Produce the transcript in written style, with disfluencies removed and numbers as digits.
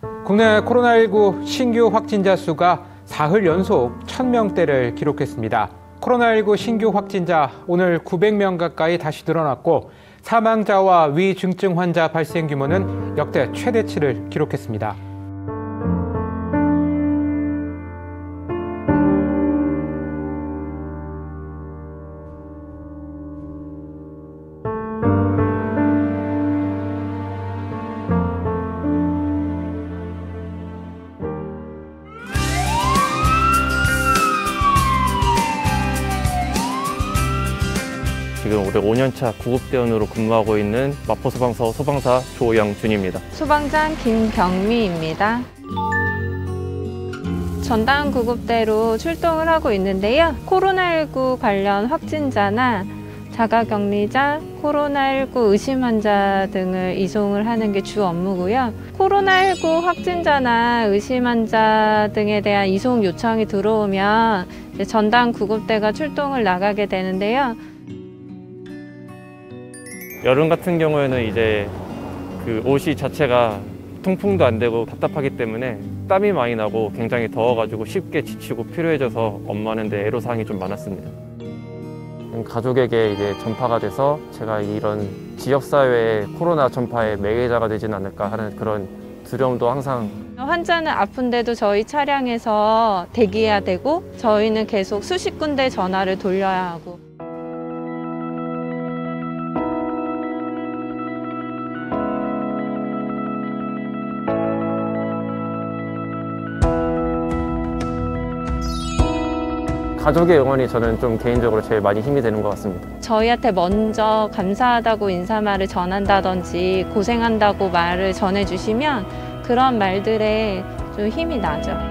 국내 코로나19 신규 확진자 수가 사흘 연속 1,000명대를 기록했습니다. 코로나19 신규 확진자 오늘 900명 가까이 다시 늘어났고 사망자와 위중증 환자 발생 규모는 역대 최대치를 기록했습니다. 지금 올해 5년차 구급대원으로 근무하고 있는 마포소방서 소방사 조영준입니다. 소방장 김경미입니다. 전담 구급대로 출동을 하고 있는데요. 코로나19 관련 확진자나 자가격리자, 코로나19 의심 환자 등을 이송을 하는 게 주 업무고요. 코로나19 확진자나 의심 환자 등에 대한 이송 요청이 들어오면 이제 전담 구급대가 출동을 나가게 되는데요. 여름 같은 경우에는 이제 그 옷이 자체가 통풍도 안 되고 답답하기 때문에 땀이 많이 나고 굉장히 더워가지고 쉽게 지치고 피로해져서 업무하는데 애로사항이 좀 많았습니다. 가족에게 이제 전파가 돼서 제가 이런 지역사회의 코로나 전파의 매개자가 되지는 않을까 하는 그런 두려움도 항상. 환자는 아픈데도 저희 차량에서 대기해야 되고 저희는 계속 수십 군데 전화를 돌려야 하고. 가족의 응원이 저는 좀 개인적으로 제일 많이 힘이 되는 것 같습니다. 저희한테 먼저 감사하다고 인사말을 전한다든지 고생한다고 말을 전해주시면 그런 말들에 좀 힘이 나죠.